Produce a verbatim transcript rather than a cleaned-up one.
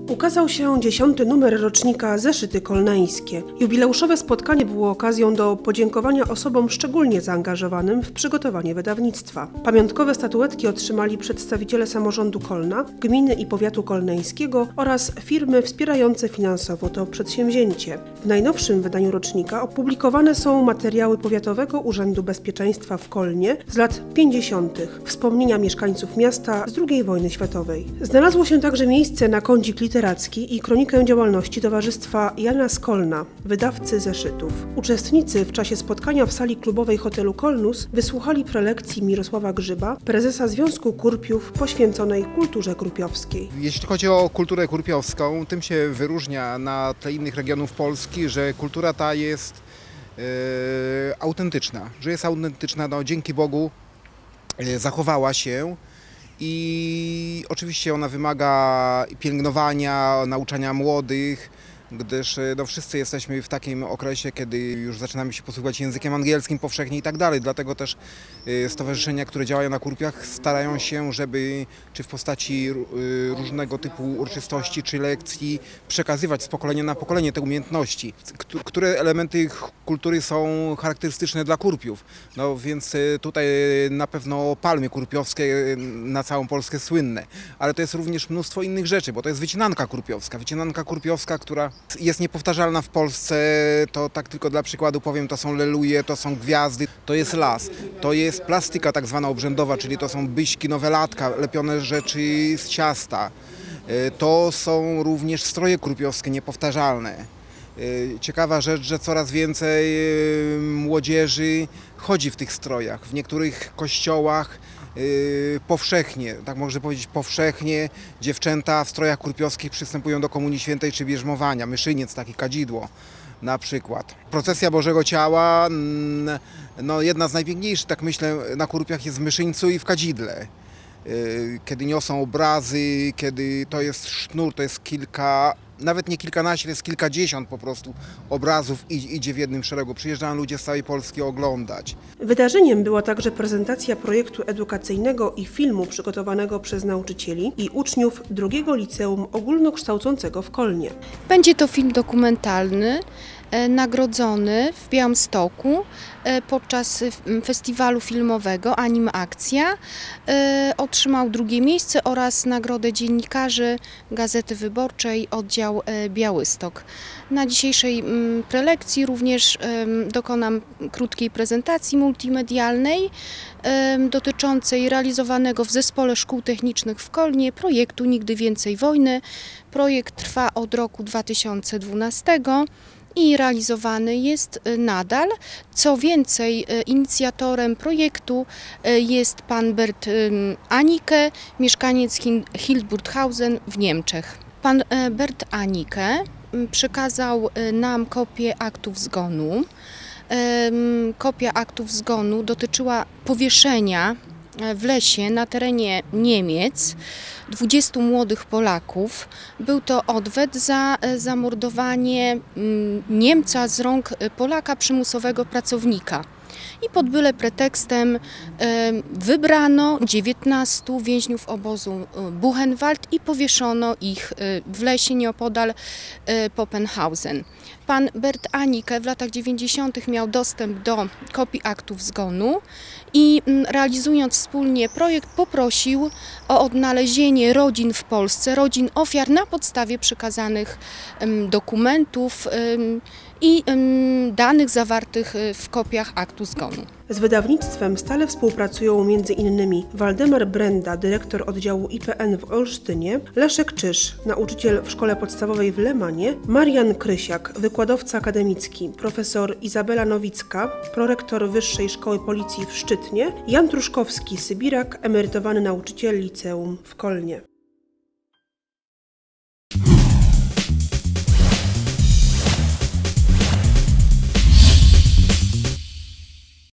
Ukazał się dziesiąty numer rocznika Zeszyty Kolneńskie. Jubileuszowe spotkanie było okazją do podziękowania osobom szczególnie zaangażowanym w przygotowanie wydawnictwa. Pamiątkowe statuetki otrzymali przedstawiciele samorządu Kolna, gminy i powiatu kolneńskiego oraz firmy wspierające finansowo to przedsięwzięcie. W najnowszym wydaniu rocznika opublikowane są materiały Powiatowego Urzędu Bezpieczeństwa w Kolnie z lat pięćdziesiątych. Wspomnienia mieszkańców miasta z drugiej wojny światowej. Znalazło się także miejsce na kącik literacki i kronikę działalności Towarzystwa Jana z Kolna, wydawcy zeszytów. Uczestnicy w czasie spotkania w sali klubowej hotelu Kolnus wysłuchali prelekcji Mirosława Grzyba, prezesa Związku Kurpiów poświęconej kulturze kurpiowskiej. Jeśli chodzi o kulturę kurpiowską, tym się wyróżnia na tle innych regionów Polski, że kultura ta jest e, autentyczna, że jest autentyczna, no, dzięki Bogu e, zachowała się. I oczywiście ona wymaga pielęgnowania, nauczania młodych, gdyż no, wszyscy jesteśmy w takim okresie, kiedy już zaczynamy się posługiwać językiem angielskim powszechnie i tak dalej. Dlatego też stowarzyszenia, które działają na Kurpiach, starają się, żeby czy w postaci różnego typu uroczystości czy lekcji przekazywać z pokolenia na pokolenie te umiejętności. Które elementy kultury są charakterystyczne dla Kurpiów. No więc tutaj na pewno palmy kurpiowskie na całą Polskę słynne, ale to jest również mnóstwo innych rzeczy, bo to jest wycinanka kurpiowska. Wycinanka kurpiowska, która jest niepowtarzalna w Polsce, to tak tylko dla przykładu powiem, to są leluje, to są gwiazdy, to jest las, to jest plastyka tak zwana obrzędowa, czyli to są byśki, nowelatka, lepione rzeczy z ciasta. To są również stroje kurpiowskie niepowtarzalne. Ciekawa rzecz, że coraz więcej młodzieży chodzi w tych strojach. W niektórych kościołach powszechnie, tak można powiedzieć powszechnie, dziewczęta w strojach kurpiowskich przystępują do Komunii Świętej czy bierzmowania, myszyniec, taki kadzidło na przykład. Procesja Bożego Ciała, no jedna z najpiękniejszych, tak myślę, na Kurpiach jest w myszyńcu i w kadzidle. Kiedy niosą obrazy, kiedy to jest sznur, to jest kilka, nawet nie kilkanaście, to jest kilkadziesiąt po prostu obrazów idzie w jednym szeregu. Przyjeżdżają ludzie z całej Polski oglądać. Wydarzeniem była także prezentacja projektu edukacyjnego i filmu przygotowanego przez nauczycieli i uczniów drugiego liceum ogólnokształcącego w Kolnie. Będzie to film dokumentalny, nagrodzony w Białymstoku podczas festiwalu filmowego Anim Akcja. Otrzymał drugie miejsce oraz nagrodę dziennikarzy Gazety Wyborczej, oddział Białystok. Na dzisiejszej prelekcji również dokonam krótkiej prezentacji multimedialnej dotyczącej realizowanego w Zespole Szkół Technicznych w Kolnie projektu Nigdy Więcej Wojny. Projekt trwa od roku dwa tysiące dwunastego. I realizowany jest nadal. Co więcej, inicjatorem projektu jest pan Bert Anike, mieszkaniec Hildburghausen w Niemczech. Pan Bert Anike przekazał nam kopię aktów zgonu. Kopia aktów zgonu dotyczyła powieszenia w lesie na terenie Niemiec dwudziestu młodych Polaków. Był to odwet za zamordowanie Niemca z rąk Polaka, przymusowego pracownika. I pod byle pretekstem wybrano dziewiętnastu więźniów obozu Buchenwald i powieszono ich w lesie nieopodal Poppenhausen. Pan Bert Anike w latach dziewięćdziesiątych miał dostęp do kopii aktów zgonu i realizując wspólnie projekt poprosił o odnalezienie rodzin w Polsce, rodzin ofiar na podstawie przekazanych dokumentów i danych zawartych w kopiach aktu zgonu. Z wydawnictwem stale współpracują między innymi Waldemar Brenda, dyrektor oddziału I P N w Olsztynie, Leszek Czyż, nauczyciel w szkole podstawowej w Lemanie, Marian Krysiak, wykładowca akademicki, profesor Izabela Nowicka, prorektor Wyższej Szkoły Policji w Szczytnie, Jan Truszkowski, sybirak, emerytowany nauczyciel liceum w Kolnie.